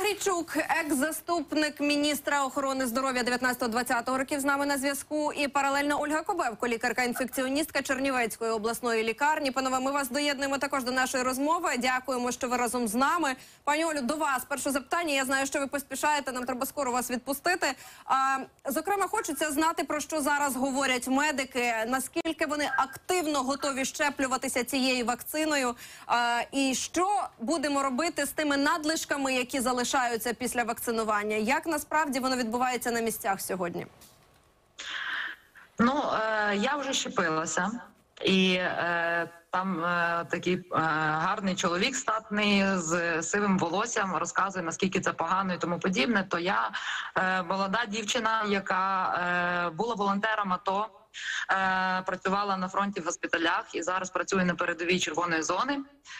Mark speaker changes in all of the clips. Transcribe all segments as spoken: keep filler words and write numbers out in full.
Speaker 1: Андрійчук, екс-заступник міністра охорони здоров'я дев'ятнадцятого-двадцятого років, з нами на зв'язку. І паралельно Ольга Кобевко, лікарка-інфекціоністка Чернівецької обласної лікарні. Панове, ми вас доєднуємо також до нашої розмови. Дякуємо, що ви разом з нами. Пані Олю, до вас перше запитання. Я знаю, що ви поспішаєте, нам треба скоро вас відпустити. А, зокрема, хочеться знати, про що зараз говорять медики, наскільки вони активно готові щеплюватися цією вакциною, а, і що будемо робити з тими надлишками, які залишаються після вакцинування. Як насправді воно відбувається на місцях сьогодні?
Speaker 2: Ну, е, я вже щепилася. І е, там е, такий е, гарний чоловік статний з сивим волоссям розказує, наскільки це погано і тому подібне. То я е, молода дівчина, яка е, була волонтером АТО, е, працювала на фронті в госпіталях і зараз працює на передовій червоної зони.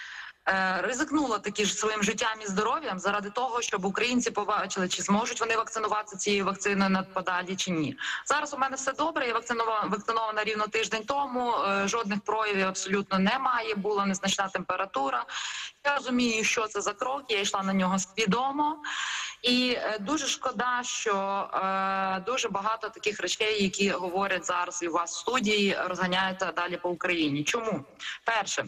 Speaker 2: Ризикнула таки ж своїм життям і здоров'ям заради того, щоб українці побачили, чи зможуть вони вакцинуватися цією вакциною надподалі, чи ні. Зараз у мене все добре, я вакцинована, вакцинована рівно тиждень тому, жодних проявів абсолютно немає, була незначна температура. Я розумію, що це за крок, я йшла на нього свідомо. І дуже шкода, що е, дуже багато таких речей, які говорять зараз і у вас в студії, розганяються далі по Україні. Чому? Перше.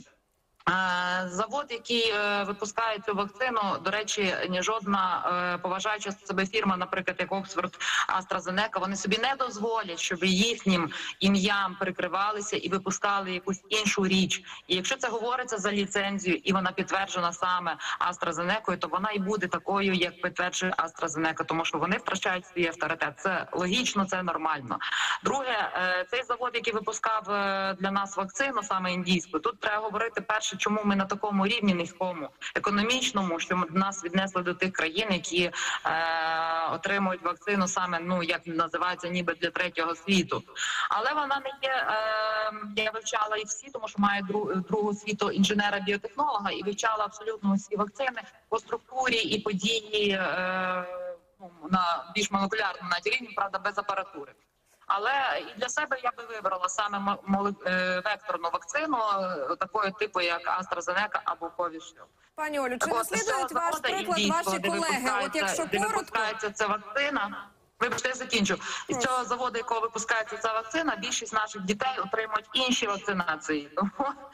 Speaker 2: Завод, який е, випускає цю вакцину, до речі, ні жодна е, поважаюча себе фірма, наприклад, як Оксфорд, AstraZeneca, вони собі не дозволять, щоб їхнім ім'ям прикривалися і випускали якусь іншу річ. І якщо це говориться за ліцензію, і вона підтверджена саме AstraZeneca, то вона і буде такою, як підтверджує AstraZeneca, тому що вони втрачають свій авторитет. Це логічно, це нормально. Друге, е, цей завод, який випускав е, для нас вакцину, саме індійську, тут треба говорити перше, чому ми на такому рівні низькому, економічному, що нас віднесли до тих країн, які е, отримують вакцину саме, ну, як називається, ніби для третього світу. Але вона не є, е, я вивчала і всі, тому що маю друг, другу світу інженера-біотехнолога, і вивчала абсолютно всі вакцини по структурі і події е, ну, на більш молекулярному рівні, правда, без апаратури. Але і для себе я би вибрала саме векторну вакцину такого типу, як AstraZeneca або Covishield.
Speaker 1: Пані Олю, чи наслідують ваш приклад ваші колеги? От якщо коротко...
Speaker 2: ця вакцина, вибачте, я закінчу. Із цього заводу, якого випускається ця вакцина, більшість наших дітей отримують інші вакцинації. Тому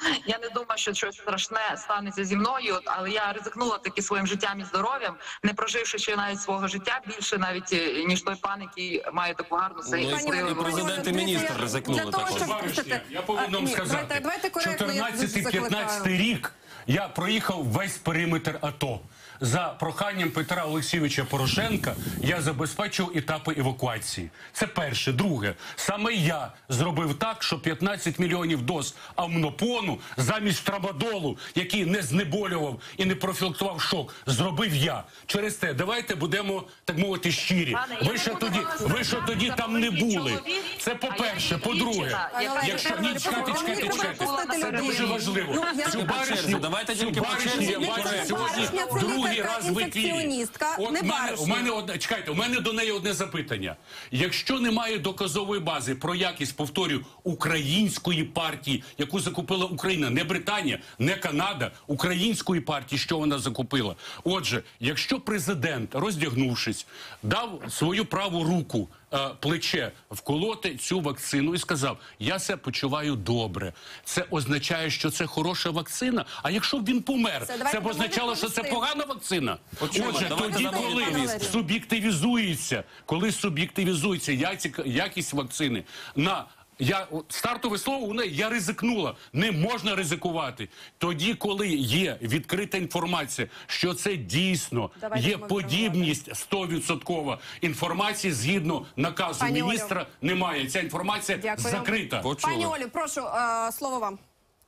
Speaker 2: я не думаю, що щось страшне станеться зі мною, але я ризикнула таки своїм життям і здоров'ям, не проживши ще навіть свого життя більше, навіть ніж той пан, який має таку гарну силу.
Speaker 3: Ну, президент і міністр ризикнули також.
Speaker 4: Я повинен вам сказати, чотирнадцятий-п'ятнадцятий рік я проїхав весь периметр АТО. За проханням Петра Олексійовича Порошенка я забезпечив етапи евакуації. Це перше. Друге, саме я зробив так, що п'ятнадцять мільйонів доз амнопону замість трамадолу, який не знеболював і не профілактував шок, зробив я. Через те, давайте будемо, так мовити, щирі. Ви що тоді, ви що тоді там не були? Це по-перше. По-друге, якщо... Ні, чекайте, чекайте, чекайте. Це дуже важливо. Цю баришню, цю баришню я бачу сьогодні другий раз в ефірі. От мене, у мене одне, чекайте, у мене до неї одне запитання. Якщо немає доказової бази про якість, повторюю, української партії, яку закупила Україна, не Британія, не Канада, української партії, що вона закупила. Отже, якщо президент, роздягнувшись, дав свою праву руку, плече вколоти цю вакцину і сказав, я себе почуваю добре. Це означає, що це хороша вакцина? А якщо б він помер, це, це б означало, що це погана вакцина? Отже, тоді, коли суб'єктивізується, коли суб'єктивізується якість вакцини на... Я стартове слово у неї, я ризикнула. Не можна ризикувати. Тоді, коли є відкрита інформація, що це дійсно Давайте є подібність сто відсотків інформації згідно наказу Пані міністра, Олю. Немає. Ця інформація Дякую. Закрита.
Speaker 1: Почули. Пані Олю, прошу, е, слово вам.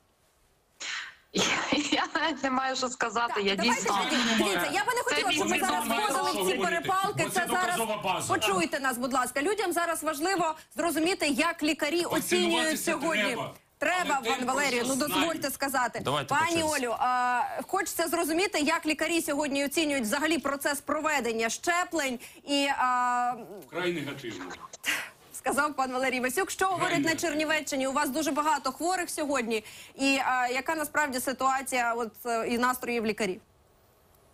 Speaker 2: Я навіть не маю що сказати, так, я дійсно...
Speaker 1: Дивіться, я би не хотіла, щоб ми зараз входили в ці перепалки, це зараз... Почуйте нас, будь ласка. Людям зараз важливо зрозуміти, як лікарі оцінюють сьогодні... Треба. Треба, пан Валерію, ну дозвольте сказати.
Speaker 3: Давайте
Speaker 1: Пані Олю, а, хочеться зрозуміти, як лікарі сьогодні оцінюють взагалі процес проведення щеплень і... А...
Speaker 4: Вкрай негативно.
Speaker 1: Сказав пан Валерій Васюк. Що говорить на Чернівеччині? У вас дуже багато хворих сьогодні. І а, яка насправді ситуація от, і настрої в лікарів?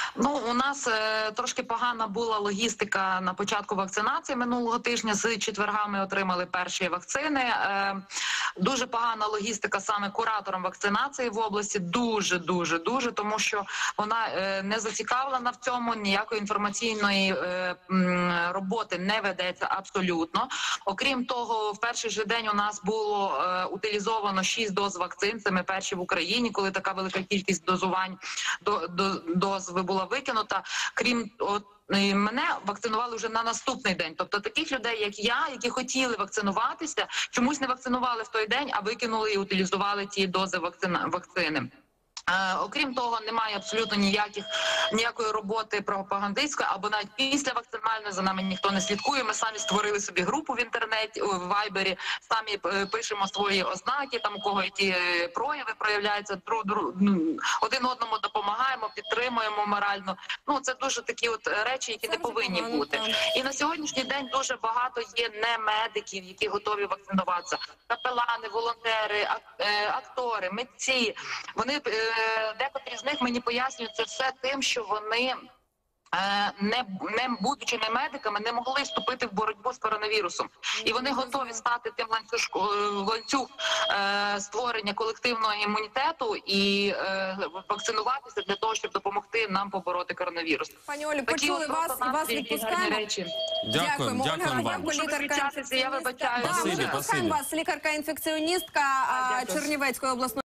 Speaker 2: Ну, у нас е, трошки погана була логістика на початку вакцинації минулого тижня. З четверга ми отримали перші вакцини. Е, дуже погана логістика саме куратором вакцинації в області. Дуже, дуже, дуже, тому що вона е, не зацікавлена в цьому, ніякої інформаційної е, м, роботи не ведеться абсолютно. Окрім того, в перший же день у нас було е, утилізовано шість доз вакцин. Це ми перші в Україні, коли така велика кількість дозувань до, до, доз була викинута. Крім от, і мене вакцинували вже на наступний день. Тобто таких людей, як я, які хотіли вакцинуватися, чомусь не вакцинували в той день, а викинули і утилізували ті дози вакцина, вакцини. Е, окрім того, немає абсолютно ніяких ніякої роботи пропагандистської, або навіть після вакцинальної за нами ніхто не слідкує. Ми самі створили собі групу в інтернеті, в Вайбері, самі е, пишемо свої ознаки, там у кого які прояви проявляються, друг, друг, один одному допомагаємо, підтримуємо морально. Ну це дуже такі от речі, які
Speaker 1: Це
Speaker 2: не повинні
Speaker 1: погано,
Speaker 2: бути.
Speaker 1: так.
Speaker 2: І на сьогоднішній день дуже багато є не медиків, які готові вакцинуватися. Капелани, волонтери, ак- е, актори, митці. Вони е, декотрі з них мені пояснюють це все тим, що вони, е, не, не будучи не медиками, не могли вступити в боротьбу з коронавірусом. І вони готові стати тим ланцюжку, ланцюг е, створення колективного імунітету і е, вакцинуватися для того, щоб допомогти нам побороти коронавірус.
Speaker 1: Пані Олі,
Speaker 2: Такі
Speaker 1: почули
Speaker 2: от
Speaker 1: вас
Speaker 2: просто
Speaker 1: і вас
Speaker 2: настрій, які гарні
Speaker 1: відпускаємо.
Speaker 2: речі.
Speaker 3: Дякуємо,
Speaker 1: Ольга
Speaker 3: дякуємо вам.
Speaker 1: Габенко, лікарка
Speaker 2: Щоб відчатися, я
Speaker 1: інфекціоністка.
Speaker 2: вибачаю.
Speaker 1: Да, ми
Speaker 3: Спасибі,
Speaker 1: відпускаємо
Speaker 3: спасибі.
Speaker 1: вас, лікарка-інфекціоністка а,
Speaker 2: Дякую.
Speaker 1: Чернівецької обласної